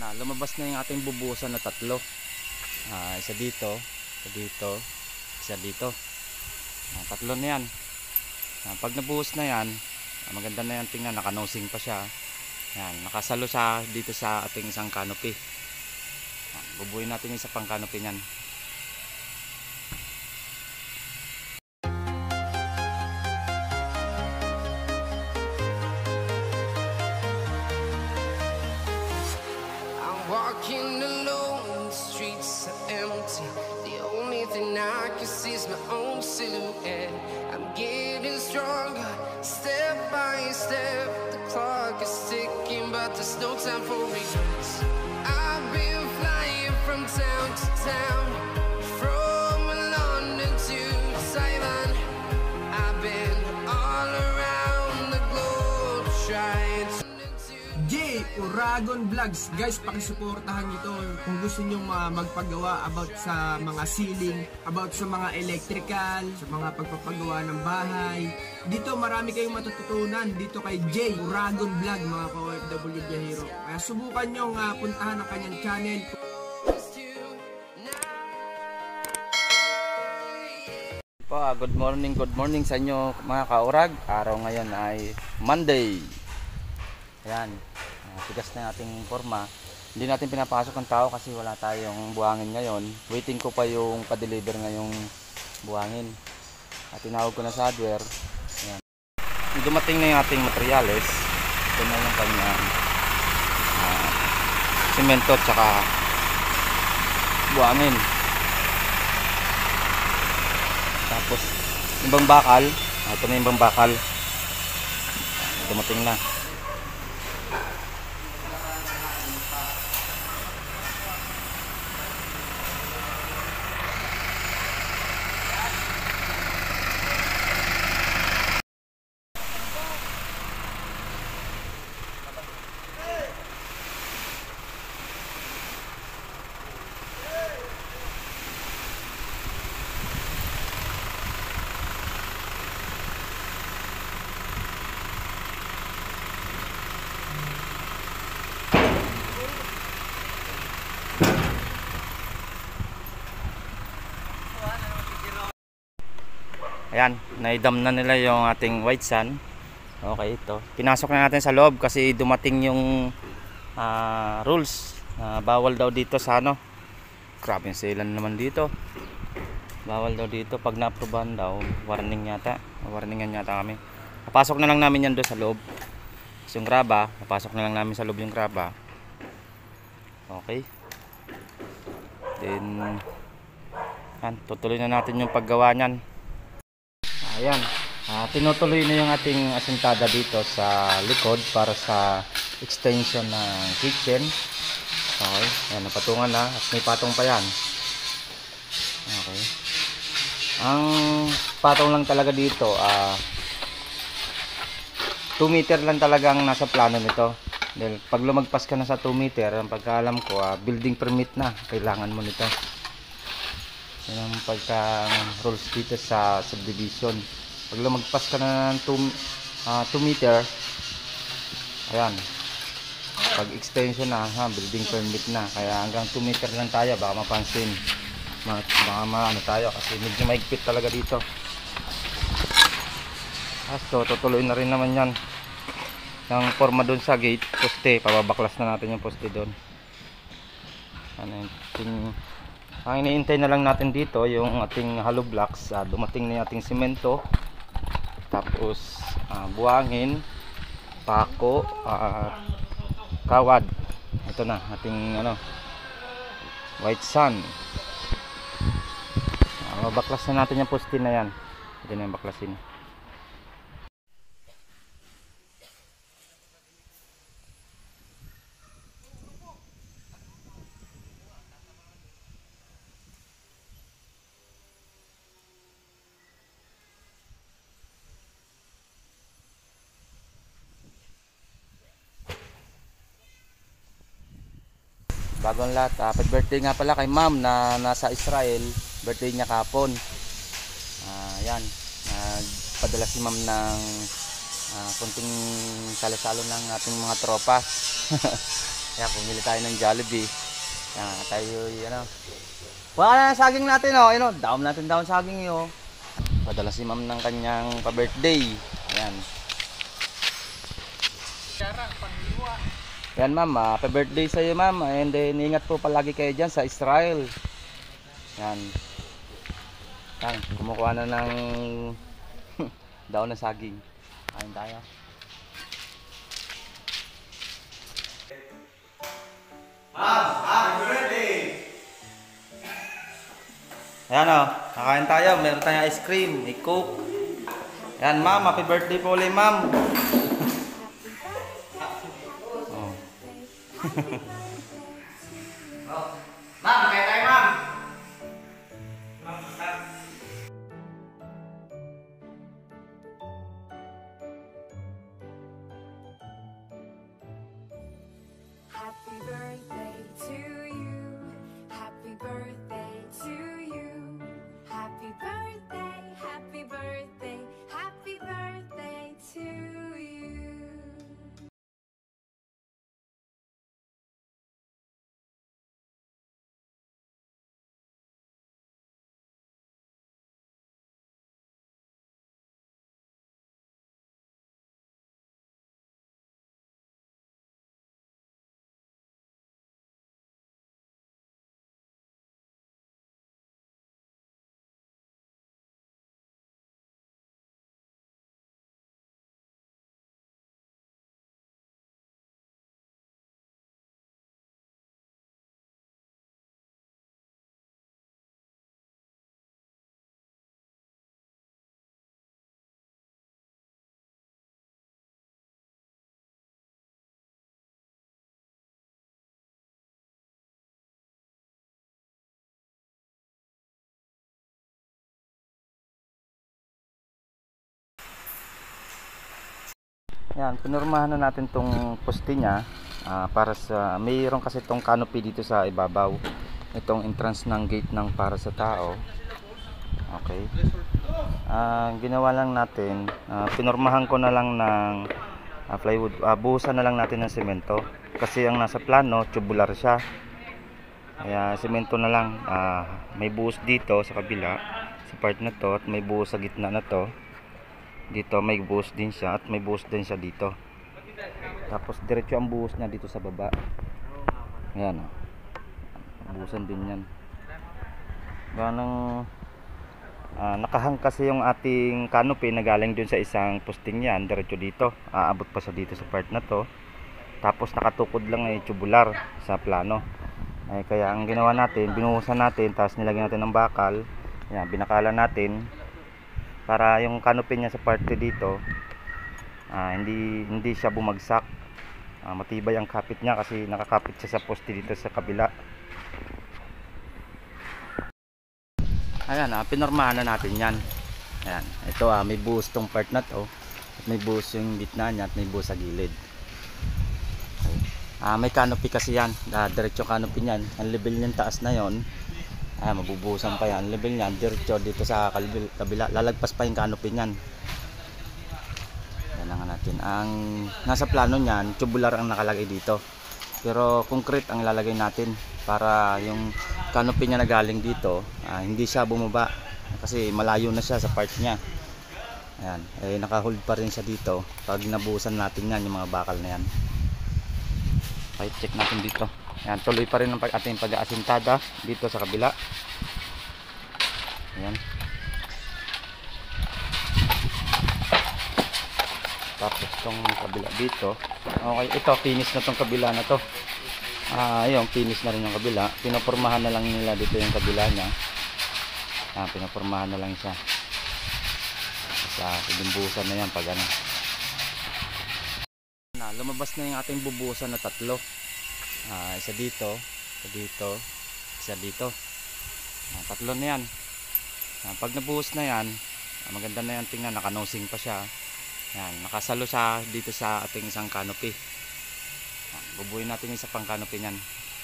lumabas na yung ating bubuhusan na tatlo. Isa dito, isa dito, isa dito. Tatlo na yan. Pag nabuhos na yan, maganda na yan tingnan, nakanosing pa siya. Yan, nakasalo sa dito sa ating isang canopy. Bubuhin natin yung isa pang canopy niyan. Walking alone, the streets are empty. The only thing I can see is my own silhouette. I'm getting stronger, step by step. The clock is ticking, but there's no time for regrets. I've been flying from town to town, from London to Taiwan. I've been all around the globe trying to J. Uragon Vlogs. Guys, pakisuportahan nyo to kung gusto nyo magpagawa about sa mga ceiling, about sa mga electrical, sa mga pagpapagawa ng bahay. Dito marami kayong matututunan dito kay J. Uragon Vlog, mga ka-OFW biyahero. Kaya subukan nyo puntahan ang kanyang channel. Good morning sa inyo mga kaurag. Araw ngayon ay Monday. Ayan, tigas na ating forma. Hindi natin pinapasok ng tao kasi wala tayong buhangin ngayon. Waiting ko pa yung pa-deliver ngayong buhangin. At tinawag ko na sa hardware. Ayan. Dumating na yung ating materials. Ito na yung kanyang simento at saka buhangin. Tapos ibang bakal. Ito na yung ibang bakal. Dumating na. Ayan, naidam na nila yung ating white sand. Okay, ito. Pinasok na natin sa loob kasi dumating yung rules. Bawal daw dito sa ano. Grabe yung sealan naman dito. Bawal daw dito. Pag na-aprobahan daw, warning yata. Warningan yata kami. Napasok na lang namin yan doon sa loob. So, yung graba, napasok na lang namin sa loob yung graba. Okay. Then, yan, tutuloy na natin yung paggawa nyan. Ayan, tinutuloy na yung ating asintada dito sa likod para sa extension ng kitchen. Okay, ayan, napatungan na at may patong pa yan. Okay. Ang patong lang talaga dito, 2 meter lang talagang nasa plano nito. Dahil pag lumagpas ka na sa 2 meter, ang pagkaalam ko, building permit na, kailangan mo nito. Yan ang pagka-rules dito sa subdivision. Pag lumagpas ka na ng 2 meter, ayan, pag extension na, building permit na. Kaya hanggang 2 meter lang tayo, baka mapansin. Baka maano tayo kasi medyo maigpit talaga dito. So, tutuloy na rin naman yan. Yung forma doon sa gate, poste, pababaklas na natin yung poste doon. Ano yung ang iniintay na lang natin dito yung ating hollow blocks. Dumating na yung ating simento, tapos buhangin, pako, kawad. Ito na ating white sand. Mabaklas na natin yung poste na yan. Ito na yung baklasin. Bagong lahat. Happy birthday nga pala kay ma'am na nasa Israel. Birthday niya kahapon. Yan. Padala si ma'am ng konting salo-salo ng ating mga tropa. Kaya pumili tayo ng Jollibee. Kaya tayo, ano. Wala na saging natin, oh. Ayun, oh. Daon saging, oh. Padala si ma'am ng kanyang pa-birthday. Ayan. Yan ma'am, happy birthday sa iyo ma'am. And then ingat po palagi kayo dyan sa Israel. Yan. Yan, kumukuha na ng daon ng saging. Kain tayo. Ma'am, happy birthday! Ayan o, nakain tayo. Meron tayong ice cream, may coke. Yan ma'am, happy birthday po ulit ma'am. Oh. Ma'am, kaya tayo ma'am. Happy birthday to you. Happy birthday to you. Happy birthday, happy birthday, happy birthday to you. Yan, pinurmahan na natin tong poste niya para sa, mayroon kasi tong canopy dito sa ibabaw. Itong entrance ng gate ng para sa tao. Okay. Ginawa lang natin, pinurmahan ko na lang ng plywood. Buhusan na lang natin ng semento. Kasi ang nasa plano, tubular siya. Kaya semento na lang. May buhos dito sa kabila, sa part na to, at may buhos sa gitna na to. Dito may buhos din siya at may buhos din siya dito. Tapos diretso ang buhos niya dito sa baba. Ayan o. Buhusan din yan. Ganang nakahang kasi yung ating canopy na galing dun sa isang posting yan. Diretso dito. Aabot pa siya dito sa part na to. Tapos nakatukod lang ay tubular sa plano. Kaya ang ginawa natin, binuhusan natin, tapos nilagyan natin ng bakal. Ayan, binakalan natin para yung canopy niya sa parte dito hindi siya bumagsak. Matibay ang kapit niya kasi nakakapit siya sa poste dito sa kabila. Ayan, pinormahan na natin yan. Ayan, ito may buhos tong part na to at may buhos yung gitna niya at may buhos sa gilid. Okay. May canopy kasi yan, diretso canopy niyan. Ang level niyan taas na yon. Mabubuhusan pa yan. Level niyan diretso dito sa kabila. Lalagpas pa yung canopy niyan. Yan lang natin. Ang nasa plano niyan, tubular ang nakalagay dito. Pero concrete ang ilalagay natin para yung canopy niya na galing dito, hindi siya bumaba kasi malayo na siya sa part niya. Ayan, naka-hold pa rin siya dito pag nabuhusan natin yan, yung mga bakal na yan. Okay, check natin dito. Ayan, tuloy pa rin ang ating pag-aasintada dito sa kabila. Ayan. Tapos itong kabila dito. Okay, ito finish na itong kabila na to. Ayun, finish na rin yung kabila. Pinopormahan na lang nila dito yung kabila niya. Pinopormahan na lang siya. Sa bumbuhusan na yan pag ano. Lumabas na yung ating bubuhusan na tatlo. Isa dito, isa dito, isa dito. Tatlo na yan. Pag nabuhos na yan, maganda na yan tingnan, nakanosing pa siya. Yan, nakasalo siya dito sa ating isang canopy. Bubuhin natin yung isa pang canopy niyan.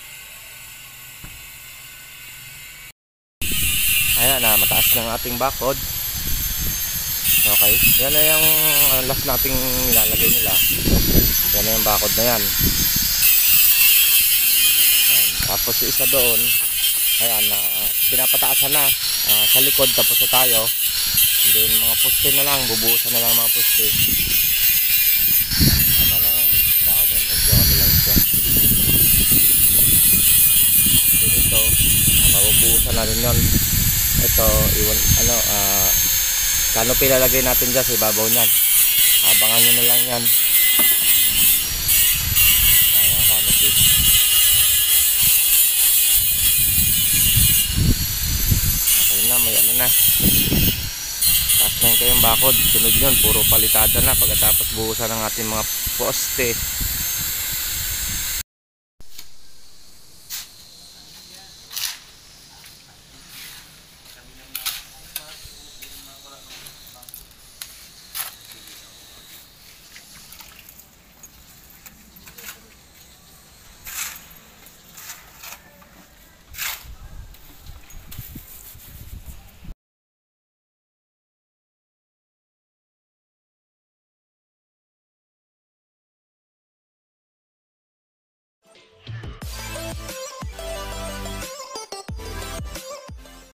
Ayan na, mataas na ang ating bakod. Okay, yan na yung last nating nilalagay nila. Yan na yung bakod na yan. Tapos yung isa doon, ayan, pinapataasan na sa likod, tapos na tayo. And then mga poste na lang, bubuhusan na lang mga poste. Tama lang ang tao doon, medyo ano lang siya. Then ito, mabubuhusan na rin yun. Ito, iwan, canopy lalagay natin dyan sa ibabaw niyan. Abangan nyo na lang yan. Ayan, canopy. Okay na, may ano na. Taas na yung kayong bakod. Sunod yun, puro palitada na pagkatapos buhusan ng ating mga poste.